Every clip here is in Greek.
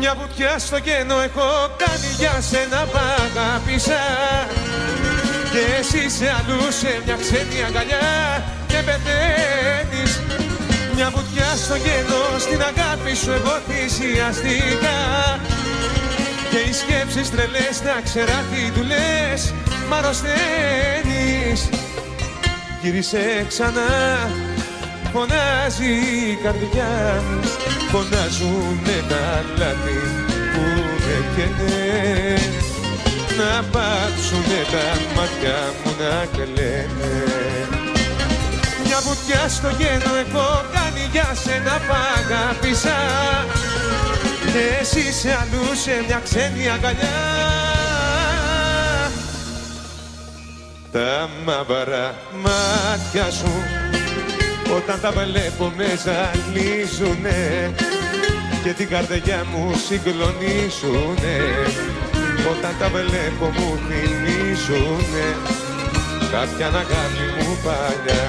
Μια βουτιά στο κενό έχω κάνει για σένα π' αγάπησα. Και εσύ σε αλλού σε μια ξένη αγκαλιά και πεθαίνεις. Μια βουτιά στο κενό στην αγάπη σου εγώ θυσιαστήκα. Και οι σκέψεις τρελές να ξέρα τι του λες, μ' αρρωσταίνεις. Γύρισε ξανά, φωνάζει η καρδιά μου. Φωνάζουνε τα λάθη που έκαινε. Να πάψουνε τα μάτια μου να κλαίνε. Μια βουτιά στο γένο έχω κάνει για σένα π' αγάπησα. Και εσύ σε αλλού σε μια ξένη αγκαλιά. Τα μαύρα μάτια σου όταν τα βλέπω με ζαλίζουνε. Και την καρδιά μου συγκλονίζουνε. Όταν τα βλέπω μου θυμίζουνε κάποια αγάπη μου παλιά.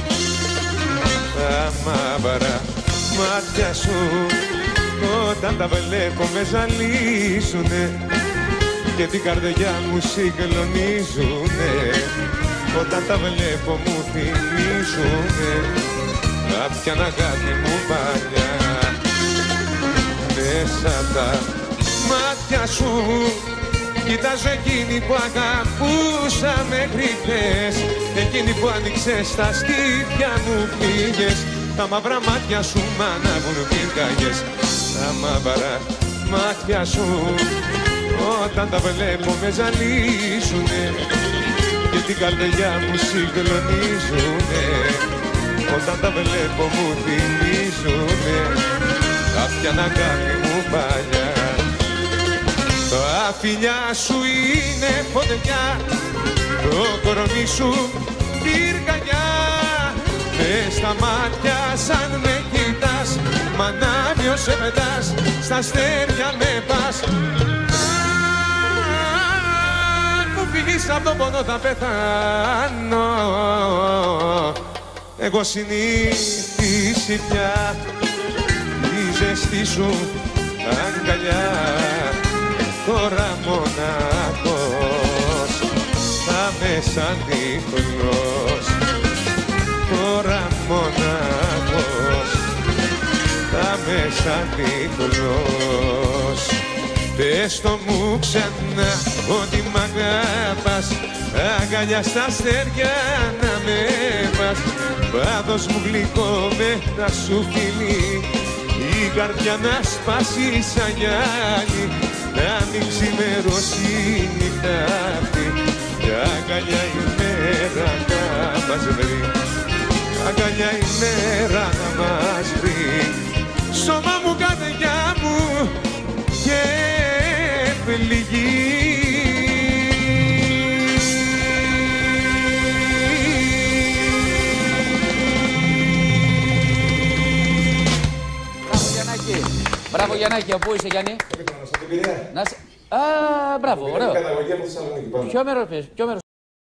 Τα μαύρα μάτια σου όταν τα βλέπω με ζαλίζουνε. Και την καρδιά μου συγκλονίζουνε. Όταν τα βλέπω μου θυμίζουνε κάποια αγάπη μου παλιά. Μέσα τα μάτια σου κοιτάζω εκείνη που αγαπούσα μέχρι χθες. Εκείνη που άνοιξες τα στήθια μου πήγες. Τα μαύρα μάτια σου μ' ανάβουν πυρκαγιές. Τα μαύρα μάτια σου όταν τα βλέπω με ζαλίζουνε. Και την καρδιά μου συγκλονίζουνε. Όταν τα βλέπω μου θυμίζουνε κάποια αγάπη μου παλιά. Τα φιλιά σου είναι φωτιά, το κορμί σου πυρκαγιά. Μες στα μάτια σαν με κοιτάς, μ' ανάβει ως σε πετάς, στα αστέρια με πας. Αν μου φύγεις απ' τον πόνο θα πεθάνω. Εγώ συνήθιση πια η ζεστή σου αγκαλιά. Τώρα μοναχός θα με σαν τυφλός. Τώρα μοναχός θα με σαν τυφλός. Πες το μου ξανά ότι μ' αγάπας. Αγκαλιά στα αστέρια να με πας. Πάδος μου γλυκό με τα σου φιλί. Η καρδιά να σπάσει σαν γυάλι. Να μην ξημερώσει η νύχτα αυτή. Κι αγκαλιά η μέρα να μας βρει. Αγκαλιά η μέρα να μας βρει. Σώμα μου, καρδιά μου και πληγή. Μπράβο Γιαννάκη, από πού είσαι Γιάννη? Να σε... Α, μπράβο, ωραίο. Ποιο μέρος